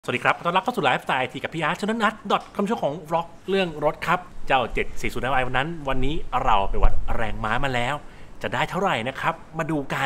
สวัสดีครับต้อนรับเข้าสู่ไลฟ์สไตล์ที่กับพี่อาร์ตชนนัทคำชมของร็อกเรื่องรถครับเจ้า740 i วันนี้เราไปวัดแรงม้ามาแล้วจะได้เท่าไหร่นะครับมาดูกัน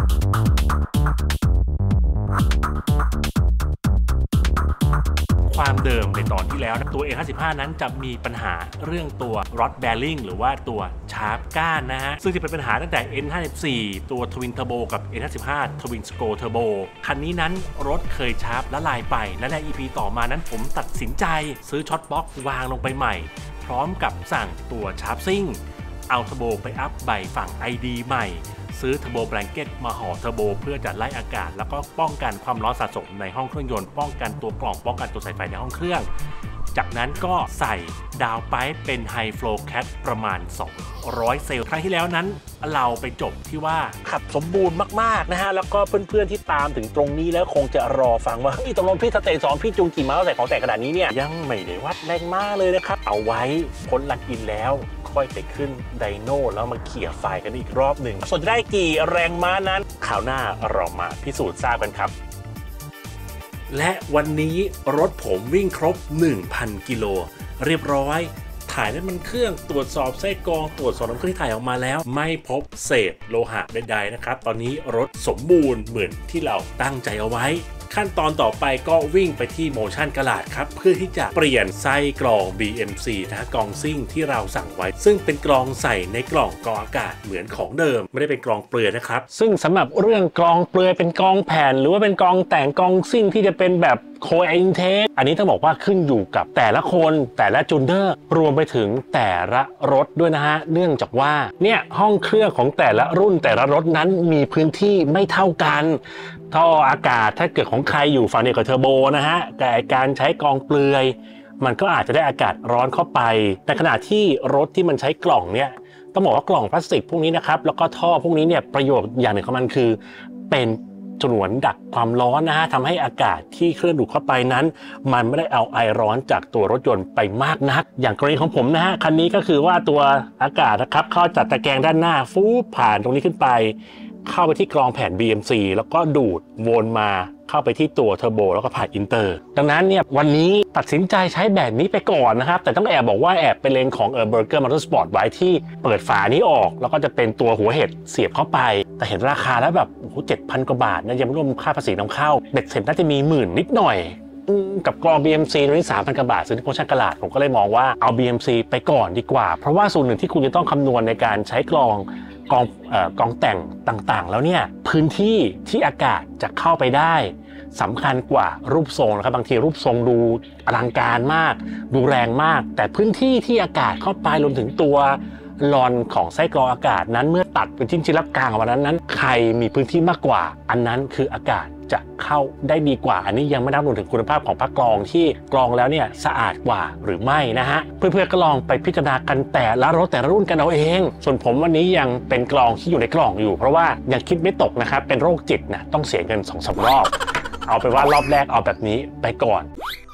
ความเดิมในตอนที่แล้วตัว A55 นั้นจะมีปัญหาเรื่องตัว rod bearing หรือว่าตัวชาร์ปก้านนะฮะซึ่งจะเป็นปัญหาตั้งแต่ N54 ตัว Twin Turbo กับ N55 Twin Scroll Turbo คันนี้นั้นรถเคยชาร์ปละลายไปและใน EP ต่อมานั้นผมตัดสินใจซื้อช็อตบ็อกซ์วางลงไปใหม่พร้อมกับสั่งตัวชาร์ปซิ่งเอาเทอร์โบไปอัพใบฝั่ง ID ใหม่ซื้อเทอร์โบแบงเก็ตมาห่อเทอร์โบเพื่อจะไล่อากาศแล้วก็ป้องกันความร้อนสะสมในห้องเครื่องยนต์ป้องกันตัวกล่องป้องกันตัวสายไฟในห้องเครื่องจากนั้นก็ใส่ดาวไปเป็นไฮโฟลว์แคทประมาณ200เซลล์ครั้งที่แล้วนั้นเราไปจบที่ว่าขับสมบูรณ์มากๆนะฮะแล้วก็เพื่อนๆที่ตามถึงตรงนี้แล้วคงจะรอฟังว่าเฮ้ยตกลงพี่สเตจ2พี่จูงกี่ม้าใส่ของแต่ขนาดนี้เนี่ยยังไม่ได้วัดแรงม้าเลยนะครับเอาไว้พ้นลักอินแล้วค่อยไปขึ้นไดโน่แล้วมาเขี่ยไฟกันอีกรอบหนึ่งส่วนจะได้กี่แรงม้านั้นคราวหน้าเรามาพิสูจน์ทราบกันครับและวันนี้รถผมวิ่งครบ 1,000 กิโลเรียบร้อยถ่ายน้ำมันเครื่องตรวจสอบไส้กรองตรวจสอบน้ำเครื่องที่ถ่ายออกมาแล้วไม่พบเศษโลหะใดๆนะครับตอนนี้รถสมบูรณ์เหมือนที่เราตั้งใจเอาไว้ขั้นตอนต่อไปก็วิ่งไปที่ Motion Garage ครับเพื่อที่จะเปลี่ยนไส้กรอง BMC นะกรองซิ่งที่เราสั่งไว้ซึ่งเป็นกรองใส่ในกล่องกรองอากาศเหมือนของเดิมไม่ได้เป็นกรองเปลือยนะครับซึ่งสำหรับเรื่องกรองเปลือยเป็นกรองแผ่นหรือว่าเป็นกรองแต่งกรองซิ่งที่จะเป็นแบบโคเอนเทคอันนี้ต้องบอกว่าขึ้นอยู่กับแต่ละคนแต่ละจูนเนอร์รวมไปถึงแต่ละรถด้วยนะฮะเนื่องจากว่าเนี่ยห้องเครื่องของแต่ละรุ่นแต่ละรถนั้นมีพื้นที่ไม่เท่ากันท่ออากาศถ้าเกิดของใครอยู่ฝั่งเดียวกับเทอร์โบนะฮะแต่การใช้กรองเปลือยมันก็อาจจะได้อากาศร้อนเข้าไปในขณะที่รถที่มันใช้กล่องเนี่ยต้องบอกว่ากล่องพลาสติกพวกนี้นะครับแล้วก็ท่อพวกนี้เนี่ยประโยชน์อย่างหนึ่งของมันคือเป็นฉนวนดักความร้อนนะฮะทำให้อากาศที่เคลื่อนดูดเข้าไปนั้นมันไม่ได้เอาไอร้อนจากตัวรถยนต์ไปมากนักอย่างกรณีของผมนะฮะคันนี้ก็คือว่าตัวอากาศนะครับเข้าจากตะแกรงด้านหน้าฟูผ่านตรงนี้ขึ้นไปเข้าไปที่กรองแผ่น BMC แล้วก็ดูดวนมาเข้าไปที่ตัวเทอร์โบแล้วก็ผ่านอินเตอร์ดังนั้นเนี่ยวันนี้ตัดสินใจใช้แบบนี้ไปก่อนนะครับแต่ต้องแอบบอกว่าแอบเป็นเลนของBurger Motorsport ไว้ที่เปิดฝานี้ออกแล้วก็จะเป็นตัวหัวเห็ดเสียบเข้าไปแต่เห็นราคาแล้วแบบโอ้โห 7,000 กว่าบาทนะยังไม่รวมค่าภาษีนำเข้าเบ็ดเสร็จน่าจะมี10,000นิดหน่อยกับกรอง BMC ตัวนี้ 3,000 กว่าบาทซื้อที่โพชั่นกระดาษผมก็เลยมองว่าเอา BMC ไปก่อนดีกว่าเพราะว่าส่วนหนึ่งที่คุณจะต้องคำนวณในการใช้กรองแต่งต่างๆแล้วเนี่ยพื้นที่ที่อากาศจะเข้าไปได้สำคัญกว่ารูปทรงนะครับบางทีรูปทรงดูอลังการมากดูแรงมากแต่พื้นที่ที่อากาศเข้าไปรวมถึงตัวลอนของไส้กรองอากาศนั้นเมื่อตัดเป็นชิ้นๆรับกลางออกมานั้นใครมีพื้นที่มากกว่าอันนั้นคืออากาศจะเข้าได้ดีกว่าอันนี้ยังไม่นับรวมถึงคุณภาพของพระกรองที่กรองแล้วเนี่ยสะอาดกว่าหรือไม่นะฮะเพื่อนๆก็ลองไปพิจารณากันแต่ละรถแต่ละรุ่นกันเอาเองส่วนผมวันนี้ยังเป็นกรองที่อยู่ในกล่องอยู่เพราะว่ายังคิดไม่ตกนะครับเป็นโรคจิตนะต้องเสียเงิน 2-3 รอบเอาไปว่ารอบแรกเอาแบบนี้ไปก่อน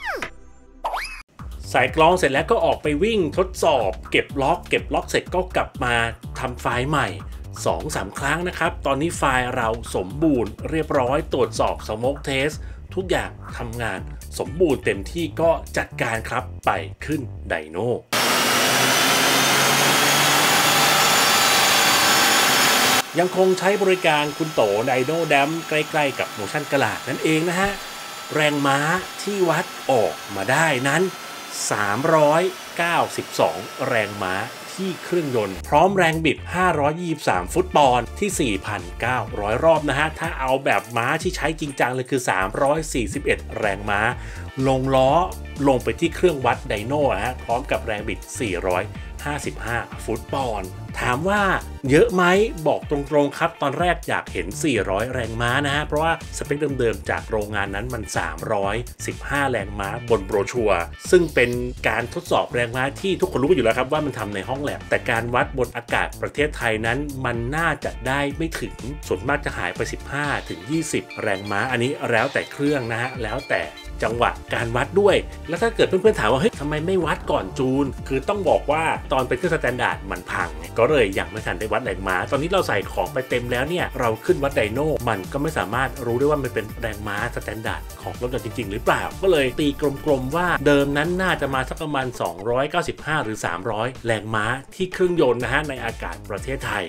ใส่กรองเสร็จแล้วก็ออกไปวิ่งทดสอบเก็บล็อกเสร็จก็กลับมาทำไฟล์ใหม่ 2-3 ครั้งนะครับตอนนี้ไฟล์เราสมบูรณ์เรียบร้อยตรวจสอบ Smoke Test ทุกอย่างทำงานสมบูรณ์เต็มที่ก็จัดการครับไปขึ้นไดโน่ยังคงใช้บริการคุณโตไดโน่แดมใกล้ๆกับโมชั่นกระดาษนั่นเองนะฮะแรงม้าที่วัดออกมาได้นั้น392แรงม้าที่เครื่องยนต์พร้อมแรงบิด523ฟุตบอลที่ 4,900 รอบนะฮะถ้าเอาแบบม้าที่ใช้จริงจังเลยคือ341แรงม้าลงล้อลงไปที่เครื่องวัดไดโน่ฮะพร้อมกับแรงบิด455ฟุตบอลถามว่าเยอะไหมบอกตรงๆครับตอนแรกอยากเห็น400แรงม้านะฮะเพราะว่าสเปคเดิมๆจากโรงงานนั้นมัน315แรงม้าบนโบรชัวร์ซึ่งเป็นการทดสอบแรงม้าที่ทุกคนรู้อยู่แล้วครับว่ามันทำในห้องแลบแต่การวัดบนอากาศประเทศไทยนั้นมันน่าจะได้ไม่ถึงส่วนมากจะหายไป15-20แรงม้าอันนี้แล้วแต่เครื่องนะฮะแล้วแต่จังหวะการวัดด้วยแล้วถ้าเกิดเพื่อนๆถามว่าเฮ้ยทำไมไม่วัดก่อนจูนคือต้องบอกว่าตอนเป็นเครื่องสแตนดาร์ดมันพังก็เลยยังไม่ทันได้วัดแรงม้าตอนนี้เราใส่ของไปเต็มแล้วเนี่ยเราขึ้นวัดไดโน่มันก็ไม่สามารถรู้ได้ว่ามันเป็นแรงม้าสแตนดาร์ดของรถยนต์จริงๆหรือเปล่าก็เลยตีกลมๆว่าเดิมนั้นน่าจะมาสักประมาณ295หรือ300แรงม้าที่เครื่องยนต์นะฮะในอากาศประเทศไทย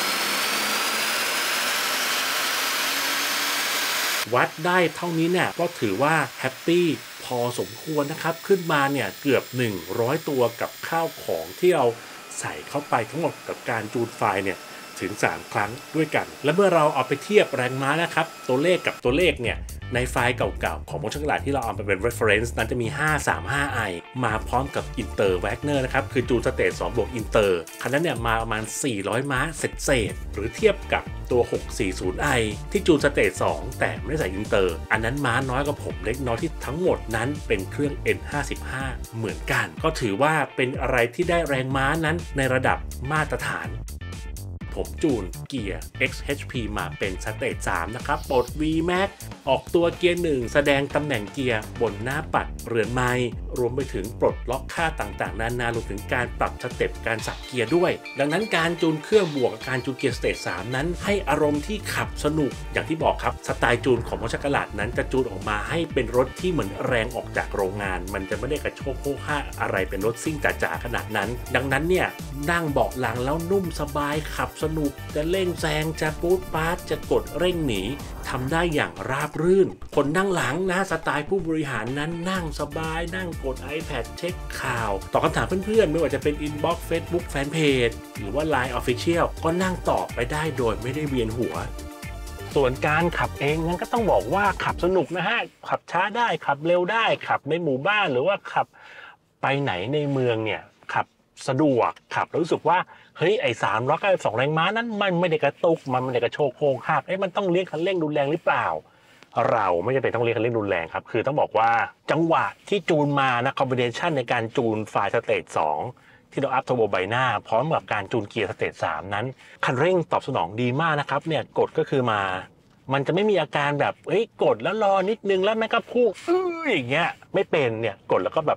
วัดได้เท่านี้เนี่ยก็ถือว่าแฮปปี้พอสมควรนะครับขึ้นมาเนี่ยเกือบ100ตัวกับข้าวของที่เราใส่เข้าไปทั้งหมดกับการจูนไฟล์เนี่ยถึง3ครั้งด้วยกันและเมื่อเราเอาไปเทียบแรงม้านะครับตัวเลขกับตัวเลขเนี่ยในไฟล์เก่าๆของโมชั่นกระดาษที่เราเอาไปเป็น reference นั้นจะมี 535i มาพร้อมกับอินเตอร์แวกเนอร์นะครับคือจูนสเตจ2บวกอินเตอร์คันนั้นเนี่ยมาประมาณ400ม้าเศษหรือเทียบกับตัว 640i ที่จูนสเตจ2แต่ไม่ได้ใส่อินเตอร์อันนั้นม้าน้อยกว่าผมเล็กน้อยที่ทั้งหมดนั้นเป็นเครื่อง N55 เหมือนกันก็ถือว่าเป็นอะไรที่ได้แรงม้านั้นในระดับมาตรฐานผมจูนเกียร์ XHP มาเป็นสเตจ3นะครับปลด VMAX ออกตัวเกียร์1แสดงตำแหน่งเกียร์บนหน้าปัดเรือนไม้รวมไปถึงปลดล็อกค่าต่างๆนานารวมถึงการปรับสเต็ปการสับเกียร์ด้วยดังนั้นการจูนเครื่องบวกกับการจูนเกียร์สเตจ3นั้นให้อารมณ์ที่ขับสนุกอย่างที่บอกครับสไตล์จูนของมอชักกะลาดนั้นจะจูนออกมาให้เป็นรถที่เหมือนแรงออกจากโรงงานมันจะไม่ได้กระโชกโค้งอะไรเป็นรถซิ่งจ๋าๆขนาดนั้นดังนั้นเนี่ยนั่งเบาะหลังแล้วนุ่มสบายขับสนุกจะเร่งแซงจะปู๊ดปาร์ตจะกดเร่งหนีทำได้อย่างราบรื่นคนนั่งหลังนะสไตล์ผู้บริหารนั้นนั่งสบายนั่งกด iPad เช็คข่าวตอบคำถามเพื่อนๆไม่ว่าจะเป็น Inbox Facebook Fanpage หรือว่า Line Official ก็นั่งตอบไปได้โดยไม่ได้เวียนหัวส่วนการขับเองนั้นก็ต้องบอกว่าขับสนุกนะฮะขับช้าได้ขับเร็วได้ขับในหมู่บ้านหรือว่าขับไปไหนในเมืองเนี่ยขับสะดวกขับแล้วรู้สึกว่าเฮ้ยไอ้392แรงม้านั้นมันไม่ได้กระตุกมันไม่ได้กระโชกโค้งหักมันต้องเลี้ยงคันเร่งรุนแรงหรือเปล่าเราไม่จำเป็นต้องเลี้ยงคันเร่งรุนแรงครับคือต้องบอกว่าจังหวะที่จูนมานะคอมบิเนชันในการจูนไฟล์สเตจ2ที่เราอัพเทอร์โบไบหน้าพร้อมกับการจูนเกียร์สเตจ3นั้นคันเร่งตอบสนองดีมากนะครับเนี่ยกดก็คือมามันจะไม่มีอาการแบบกดแล้วรอนิดนึงแล้วแม่ก็พุ่งอย่างเงี้ยไม่เป็นเนี่ยกดแล้วก็แบบ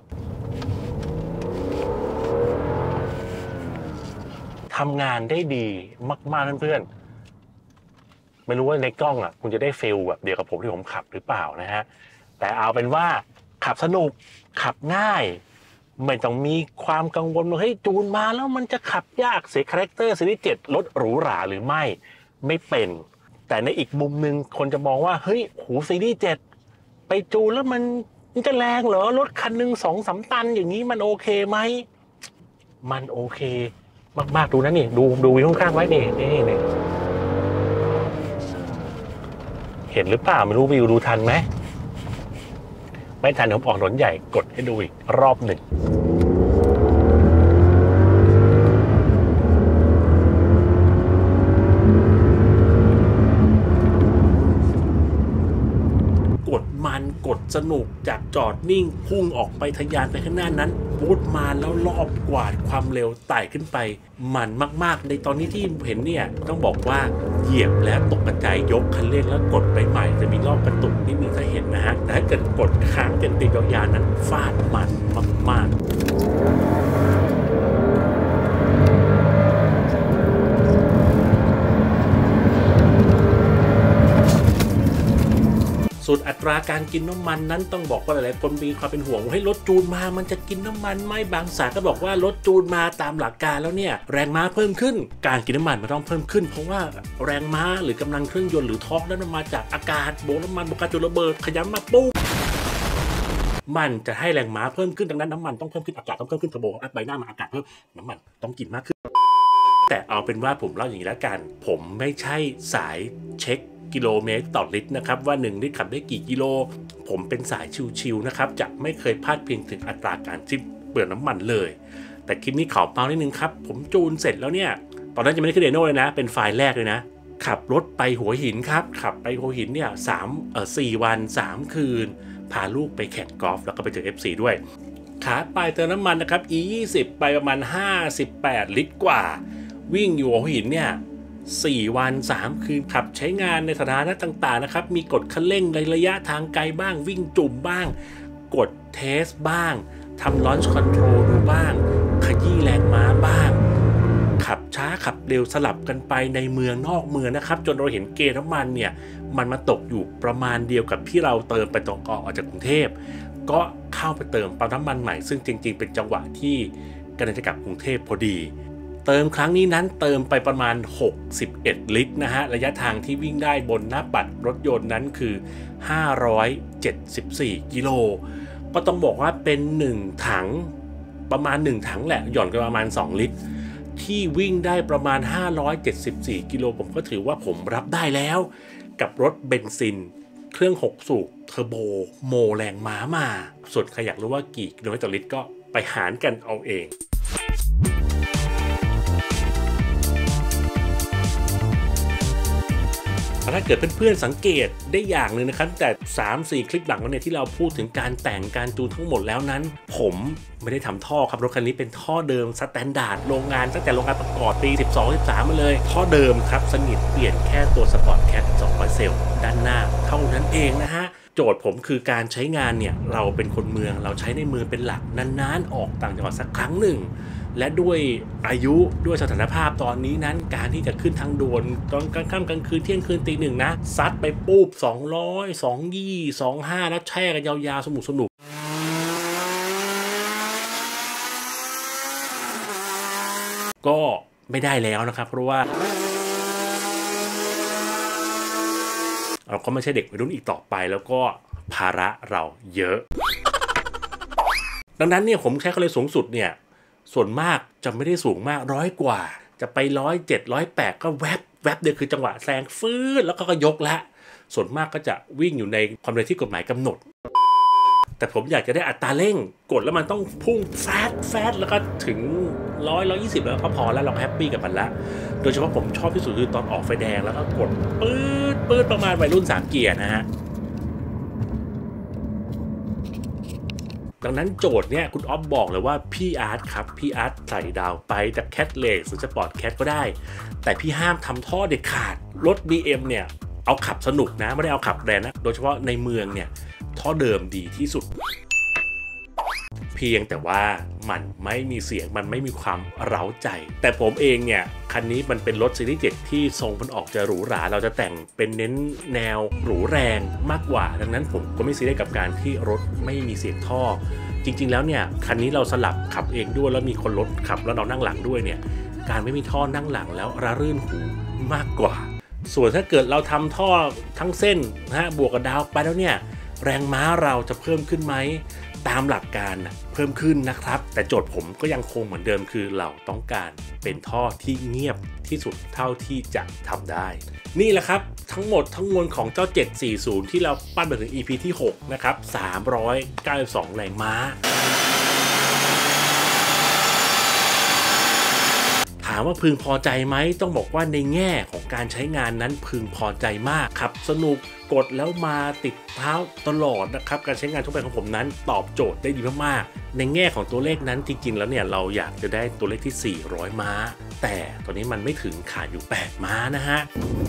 ทำงานได้ดีมากๆเพื่อนๆไม่รู้ว่าในกล้องคุณจะได้ฟีลแบบเดียวกับผมที่ผมขับหรือเปล่านะฮะแต่เอาเป็นว่าขับสนุกขับง่ายไม่ต้องมีความกังวลว่าจูนมาแล้วมันจะขับยากเสียคาแรคเตอร์ซีรีส์7รถหรูหราหรือไม่เป็นแต่ในอีกมุมนึงคนจะมองว่าซีรีส์7ไปจูนแล้วมันจะแรงเหรอรถคันหนึ่ง 2-3 ตันอย่างนี้มันโอเคไหมมันโอเคมากๆดูนะนี่ดูวิวข้างๆไว้นี่เห็นหรือเปล่าไม่รู้วิวดูทันไหมไม่ทันผมออกถนนใหญ่กดให้ดูอีกรอบหนึ่งกดสนุกจากจอดนิ่งพุ่งออกไปทะยานไปข้างหน้านั้นบูทมาแล้วรอบกวาดความเร็วไต่ขึ้นไปมันมากๆในตอนนี้ที่เห็นเนี่ยต้องบอกว่าเหยียบแล้วตกกระจายยกคันเร่งแล้วกดไปใหม่จะมีรอบกระตุกนิดนึงจะเห็นนะฮะแต่ถ้าเกิดกดค้างติดยาวๆนั้นฟาดมันมากๆส่วนอัตราการกินน้ำมันนั้นต้องบอกว่าหลายๆคนมีความเป็นห่วงว่ารถจูนมามันจะกินน้ำมันไหมบางสายก็บอกว่ารถจูนมาตามหลักการแล้วเนี่ยแรงม้าเพิ่มขึ้นการกินน้ำมันมันต้องเพิ่มขึ้นเพราะว่าแรงม้าหรือกำลังเครื่องยนต์หรือทอร์กนั้นมาจากอากาศโบกน้ำมันบวกการจุดระเบิดขย้ำมาปุ๊บมันจะให้แรงม้าเพิ่มขึ้นดังนั้นน้ำมันต้องเพิ่มขึ้นอากาศต้องเพิ่มขึ้นเทอร์โบอัพใบหน้ามาอากาศเพิ่มน้ำมันต้องกินมากขึ้นแต่เอาเป็นว่าผมเล่าอย่างนี้แล้วกันผมไม่ใช่สายเช็คกิโลเมตรต่อลิตรนะครับว่า1ลิตรขับได้กี่กิโลผมเป็นสายชิวๆนะครับจะไม่เคยพลาดเพียงถึงอัตราการที่เปลืองน้ำมันเลยแต่คลิปนี้ขอเมานิดนึงครับผมจูนเสร็จแล้วเนี่ยตอนนั้นยังไม่ได้ขึ้นเดโน่เลยนะเป็นไฟล์แรกเลยนะขับรถไปหัวหินครับขับไปหัวหินเนี่ย4 วัน 3 คืนพาลูกไปแข่งกอล์ฟแล้วก็ไปเจอ FC ด้วยขาไปเติมน้ำมันนะครับ E20 ไปประมาณ58 ลิตรกว่าวิ่งอยู่หัวหินเนี่ย 4 วัน 3 คืนขับใช้งานในสถานะต่างๆนะครับมีกดคันเร่งในระยะทางไกลบ้างวิ่งจุ่มบ้างกดเทสบ้างทำลอนช์คอนโทรลดูบ้างขยี้แรงม้าบ้างขับช้าขับเร็วสลับกันไปในเมืองนอกเมืองนะครับจนเราเห็นเกณฑ์น้ำมันเนี่ยมันมาตกอยู่ประมาณเดียวกับที่เราเติมไปตรงออกจากกรุงเทพก็เข้าไปเติมปั๊มน้ำมันใหม่ซึ่งจริงๆเป็นจังหวะที่กำลังจะกลับกรุงเทพพอดีเติมครั้งนี้นั้นเติมไปประมาณ61ลิตรนะฮะระยะทางที่วิ่งได้บนหน้าปัดรถยนต์นั้นคือ574กิโลก็ต้องบอกว่าเป็น1ถังประมาณ1ถังแหละหย่อนกันประมาณ2ลิตรที่วิ่งได้ประมาณ574กิโลผมก็ถือว่าผมรับได้แล้วกับรถเบนซินเครื่อง6สูบเทอร์โบโมแรงม้ามาส่วนใครอยากรู้ว่ากี่กิโลเมตรต่อลิตรก็ไปหารกันเอาเองถ้าเกิดเพื่อนๆสังเกตได้อย่างหนึ่งนะครับแต่ 3-4 คลิปหลังเนี่ยที่เราพูดถึงการแต่งการจูนทั้งหมดแล้วนั้นผมไม่ได้ทำท่อครับรถคันนี้เป็นท่อเดิมสแตนดาร์ดโรงงานตั้งแต่โรงงานประกอบปี 12-13 มาเลยท่อเดิมครับสนิทเปลี่ยนแค่ตัวสปอร์ตแคท200เซลล์ด้านหน้าเท่านั้นเองนะฮะโจทย์ผมคือการใช้งานเนี่ยเราเป็นคนเมืองเราใช้ในเมืองเป็นหลักนานๆออกต่างจังหวัดสักครั้งหนึ่งและด้วยอายุด้วยสถานภาพตอนนี้นั้นการที่จะขึ้นทางด่วนตอนกลางค่ำกลางคืนเที่ยงคืนตีหนึ่งนะซัดไปปุ๊บ200 220 25แล้วแช่กันยาวๆสนุกก็ไม่ได้แล้วนะครับเพราะว่าเราก็ไม่ใช่เด็กวัยรุ่นอีกต่อไปแล้วก็ภาระเราเยอะดังนั้นเนี่ยผมใช้ความเร็วสูงสุดเนี่ยส่วนมากจะไม่ได้สูงมาก100 กว่าจะไป107 108ก็แวบเดียวคือจังหวะแซงฟืดแล้วก็ยกละส่วนมากก็จะวิ่งอยู่ในความเร็วที่กฎหมายกำหนดแต่ผมอยากจะได้อัตราเร่งกดแล้วมันต้องพุ่งแฟดแล้วก็ถึง120แล้วก็พอแล้วเราแฮปปี้กับมันละโดยเฉพาะผมชอบที่สุดคือตอนออกไฟแดงแล้วก็กดปื๊ดประมาณวัยรุ่น3 เกียร์นะฮะดังนั้นโจทย์เนี่ยคุณอ๊อฟบอกเลยว่าพี่อาร์ตครับพี่อาร์ตใส่ดาวไปจากแคทเลสหรือสปอร์ตแคทก็ได้แต่พี่ห้ามทำท่อเด็ดขาดรถ BM เนี่ยเอาขับสนุกนะไม่ได้เอาขับแรงนะโดยเฉพาะในเมืองเนี่ยท่อเดิมดีที่สุดเพียงแต่ว่ามันไม่มีเสียงมันไม่มีความเร้าใจแต่ผมเองเนี่ยคันนี้มันเป็นรถซีรีส์ 7ที่ทรงมันออกจะหรูหราเราจะแต่งเป็นเน้นแนวหรูแรงมากกว่าดังนั้นผมก็ไม่ซีเรียสกับการที่รถไม่มีเสียงท่อจริงๆแล้วเนี่ยคันนี้เราสลับขับเองด้วยแล้วมีคนรถขับแล้วเรานั่งหลังด้วยเนี่ยการไม่มีท่อนั่งหลังแล้วระรื่นหูมากกว่าส่วนถ้าเกิดเราทำท่อทั้งเส้นนะฮะบวกกับดาวไปแล้วเนี่ยแรงม้าเราจะเพิ่มขึ้นไหมตามหลักการเพิ่มขึ้นนะครับแต่โจทย์ผมก็ยังคงเหมือนเดิมคือเราต้องการเป็นท่อที่เงียบที่สุดเท่าที่จะทำได้นี่แหละครับทั้งหมดทั้งมวลของเจ้า740ที่เราปั้นมาถึง EP ที่6นะครับ392แรงม้าถามว่าพึงพอใจไหมต้องบอกว่าในแง่ของการใช้งานนั้นพึงพอใจมากครับสนุกกดแล้วมาติดเท้าตลอดนะครับการใช้งานทั่วไปของผมนั้นตอบโจทย์ได้ดีมากๆในแง่ของตัวเลขนั้นจริงๆแล้วเนี่ยเราอยากจะได้ตัวเลขที่400ม้าแต่ตอนนี้มันไม่ถึงขาดอยู่8ม้านะฮะ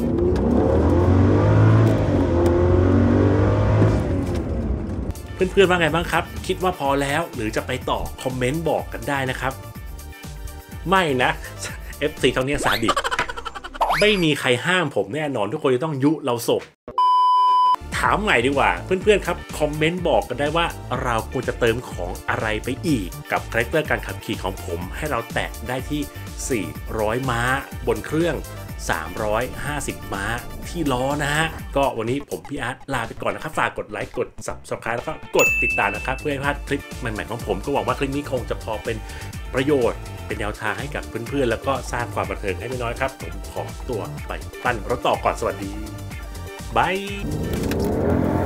เพื่อนๆว่าไงบ้างครับคิดว่าพอแล้วหรือจะไปต่อคอมเมนต์บอกกันได้นะครับไม่นะ FC เท่านี้ซาดิสไม่มีใครห้ามผมแน่นอนทุกคนจะต้องยุเราศกถามใหม่ดีกว่าเพื่อนๆครับคอมเมนต์บอกกันได้ว่าเราควรจะเติมของอะไรไปอีกกับคาแรคเตอร์การขับขี่ของผมให้เราแตะได้ที่400ม้าบนเครื่อง350ม้าที่ล้อนะฮะก็วันนี้ผมพี่อาร์ตลาไปก่อนนะครับฝากกดไลค์กด Subscribe แล้วก็กดติดตามนะครับเพื่อไม่พลาดคลิปใหม่ๆของผมก็หวังว่าคลิปนี้คงจะพอเป็นประโยชน์เป็นแนวทางให้กับเพื่อนๆแล้วก็สร้างความบันเทิงให้ไม่น้อยครับผมขอตัวไปปั้นรถต่อก่อนสวัสดีบาย